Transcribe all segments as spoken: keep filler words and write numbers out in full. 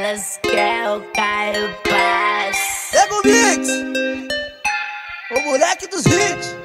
elas querem o Caio Paz. Nego Mix, o moleque dos hits.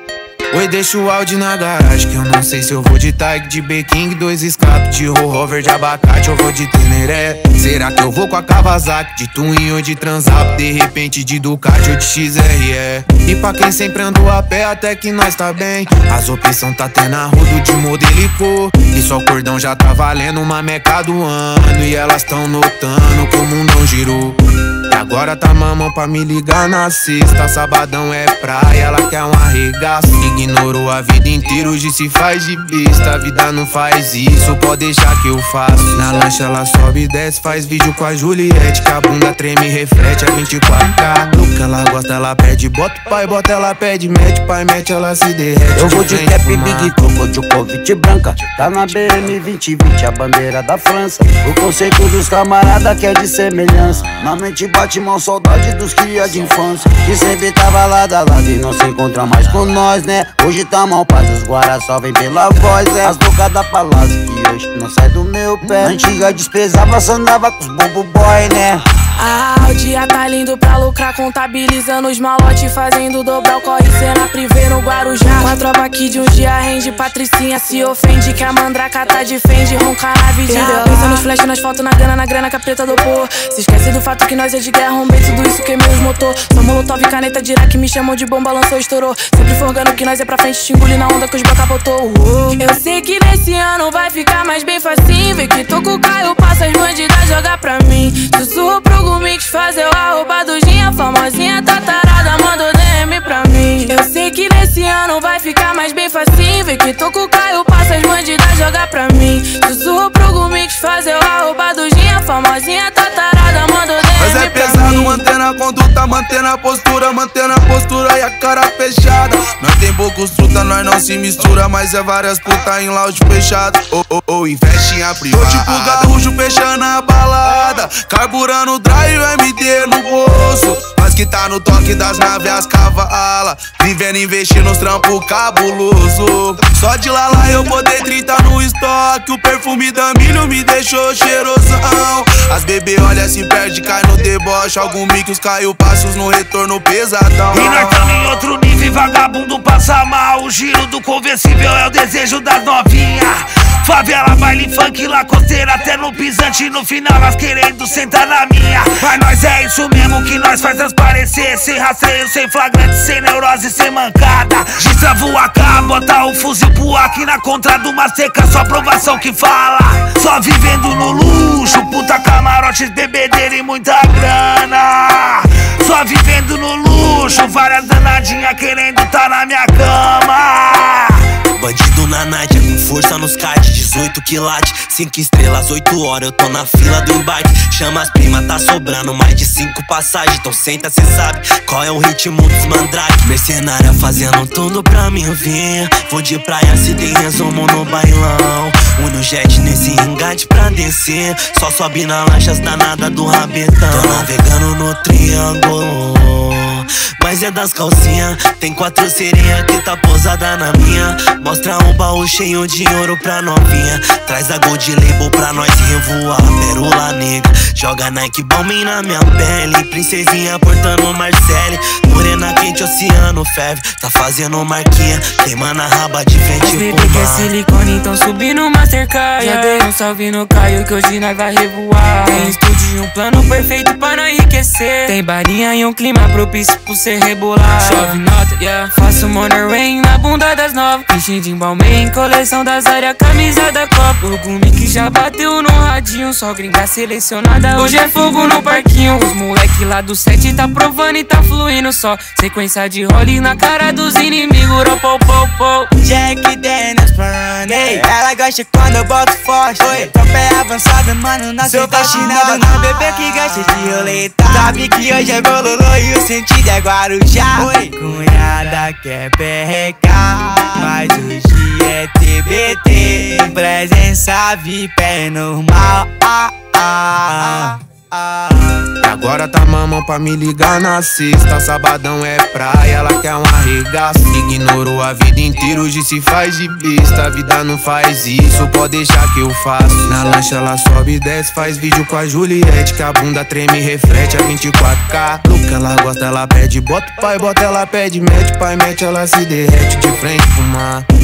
Oi, deixa o áudio na garagem, que eu não sei se eu vou de Tag, de B-King, dois escapes, de rover, de abacate, eu vou de Teneré. Será que eu vou com a Kawasaki, de Twin ou de Transalp, de repente de Ducati ou de X R E? E pra quem sempre andou a pé, até que nós tá bem. As opções tá tendo arrudo de modelo e cor, e só o cordão já tá valendo uma meca do ano. E elas tão notando que o mundão girou. E agora tá mamão pra me ligar na sexta. Sabadão é praia, ela quer um arregaço. Ignorou a vida inteira, hoje se faz de besta. A vida não faz isso, pode deixar que eu faço. Na lancha ela sobe e desce, faz vídeo com a Juliette, que a bunda treme e reflete a vinte e quatro K. No que ela gosta ela pede, bota o pai, bota ela pede, mete pai, mete ela se derrete. Eu vou de cap, big coco, Djokovic branca. Tá na B M vinte vinte, a bandeira da França. O conceito dos camarada que é de semelhança. Na mente bate mal saudade dos cria de infância, que sempre tava lado a lado e não se encontra mais com nós, né? Hoje tá mal paz, os guará só vem pela voz, é. As bocas da palácio que hoje não sai do meu pé. Na antiga desprezava, só andava com os bobo boy, né? Ah, o dia tá lindo pra lucrar, contabilizando os malotes, fazendo dobrar o corre, cena privê no Guarujá. Com a tropa aqui de um dia rende, Patricinha se ofende, que a mandraca tá de fende, ronca na vidinha. Pensa nos flash, nas fotos, na grana, na grana, capeta do pô. Se esquece do fato que nós é de guerra, um bem, tudo isso queimei os motor. Só molotov, caneta, dirá que me chamam de bomba, lançou, estourou. Sempre forgando que nós é pra frente, te engole na onda que os boca botou. Eu sei que nesse ano vai ficar mais bem facinho, vê que tô com o Caio, passa as bandidas, joga pra mim. Sussurro pro Mix, fazer o arrombadudinha, famosinha, tatarada, mandou D M pra mim. Eu sei que nesse ano vai ficar mais bem facinho, vê que tô com o Caio, passa as bandidas, joga pra mim. Sussurro pro Mix, fazer o arrombadudinha, famosinha, tatarada, mandou D M Mas é pra pesado, mim. mantendo a conduta, mantendo a postura, mantendo a postura e a cara fechada. Nós tem poucos truta, nós não se mistura, mas é várias puta em lounge fechado. Ou oh, oh, oh, investe em a privada. Tô tipo gaúcho fechando a balada, carburando o drive, o M D no bolso. Nós que tá no toque das naves, as cavala, vivendo, investindo nos trampos cabuloso. Só de lá lá eu botei trinta no estoque, o perfume da milho me deixou cheirosão. As bebê olha, se perde, cai no deboche. Algum micos caiu, passos no retorno pesadão. E nós tamo em outro nível, vagabundo passa mal. O giro do conversível é o desejo das novinha. Favela, baile, funk, lacosteira, até no pisante. No final elas querendo sentar na minha. Mas nós é isso mesmo que nós faz transparecer. Sem rastreio, sem flagrante, sem neurose, sem mancada. Destrava a cá, bota o fuzil pro ar, aqui na contra do Masteca, só aprovação que fala. Só vivendo no luxo, puta camarote, bebedeira e muita grana. Só vivendo no luxo, várias danadinhas querendo tá na minha cama. Bandido na night, é com força nos kart, dezoito quilates, cinco estrelas, oito horas, eu tô na fila do embarque. Chama as primas, tá sobrando mais de cinco passagens, então senta, cê sabe qual é o ritmo dos mandrake. Mercenária fazendo tudo pra mim vir. Vou de praia, se tem resumo no bailão. Uno jet nesse engate pra descer, só sobe na lancha as danadas do rabetão. Tô navegando no triângulo, mas é das calcinhas. Tem quatro sereias que tá posada na minha. Mostra um baú cheio de ouro pra novinha. Traz a Gold Label pra nós revoar. Pérola negra, joga Nike Balmain na minha pele. Princesinha portando Marcele, morena quente, oceano ferve. Tá fazendo marquinha, queimando a raba de frente As pro bebê que é mar. silicone, então subi no Mastercard. Já dei um salve no Caio que hoje nós vai revoar. Tem estúdio e um plano perfeito pra nós enriquecer. Tem barinha e um clima propício pro cê rebolar. Chove nota, yeah. Faço money rain na bunda das novas. Piscina de Balmain, coleção das áreas, camisa da Copa. O Gumi que já bateu no radinho, só gringa selecionada. Hoje é fogo no parquinho. Os moleque lá do set tá provando e tá fluindo só. Sequência de role na cara dos inimigos. Pô, pô, pô. Jack Daniels parando, ei. Ela gosta quando eu boto forte. Oi, tropa é avançada, mano, não sou fascinado. Não, bebê que gosta de roleta. Sabe que hoje é bololô e o sentido é Guarujá. Oi, cunhada quer perrecar, mas hoje é T B T. Presença V I P é normal. Ah, ah. Ah, e agora tá mamão pra me ligar na sexta. Sabadão é praia, ela quer um arregaço. Ignorou a vida inteira, hoje se faz de besta. A vida não faz isso, pode deixar que eu faço. Na lancha ela sobe e desce, faz vídeo com a Juliette, que a bunda treme e reflete a vinte e quatro K. Louca, ela gosta, ela pede, bota o pai, bota, ela pede, mete, pai, mete, ela se derrete de frente pro mar.